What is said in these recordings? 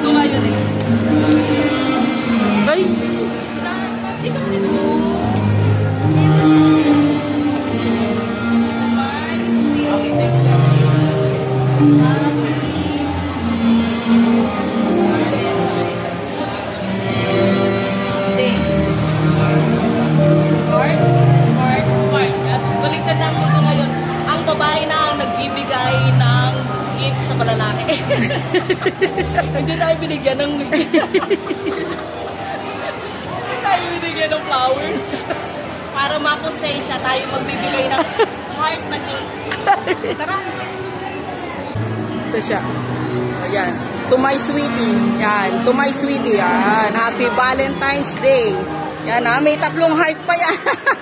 ko ngayon eh. Ay! Dito ko dito. My sweet. Happy Valentine's Day. Heart. Baliktad na ang mundo ngayon. Ang babae na ang nagbibigay ng gift sa malalaki. Hindi tayo binigyan ng ng flowers. Para makonsensya tayo magbibigay ng heart na cake. Tara! Isa siya. Ayan. To my sweetie. Yan. To my sweetie. Yan. Happy Valentine's Day. Yan ha. May 3 heart pa yan.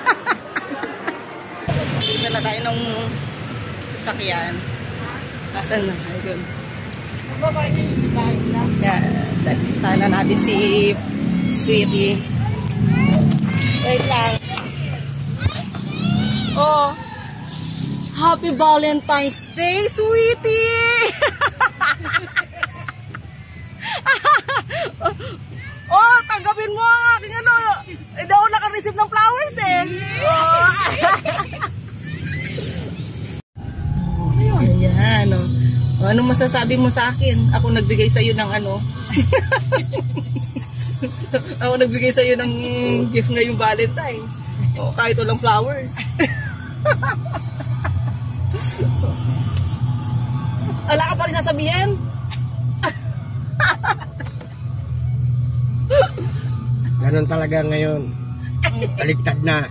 Dito na tayo ng sasakyan. Nasaan na? Ayun. Yan. Tala natin si sweetie. Wait lang. Oh. Happy Valentine's Day, sweetie! Oh, tanggapin mo ang aking ano. Hindi ako naka-receive ng flowers eh. Oh. Ayan, oh. Anong masasabi mo sa akin? Ako nagbigay sa'yo ng ano. Ako nagbigay sa'yo ng gift ngayong Valentine's. O, kahit walang flowers. Wala ka pa rin sasabihin? Ganon talaga ngayon. Baliktad na.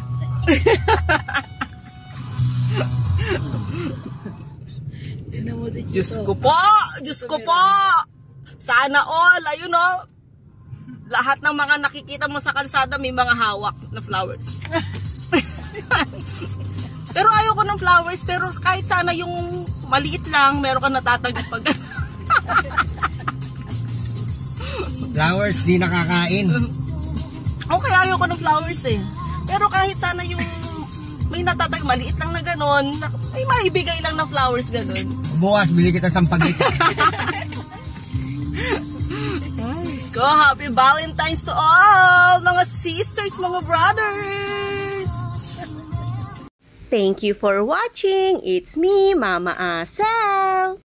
Diyos ko po! Diyos ko po! Sana all, ayun o. Lahat ng mga nakikita mo sa kalsada may mga hawak na flowers. Pero ayoko ng flowers, pero kahit sana yung maliit lang, meron ka natatanggap pag... Flowers, di nakakain. Okay, ayoko ng flowers eh. Pero kahit sana yung may natatanggap, maliit lang na ganon, may maibigay lang na flowers ganon. Bukas, bili kita sampagita. Let's go! Happy Valentine's to all! Mga sisters, mga brothers! Thank you for watching! It's me, Mama Asel!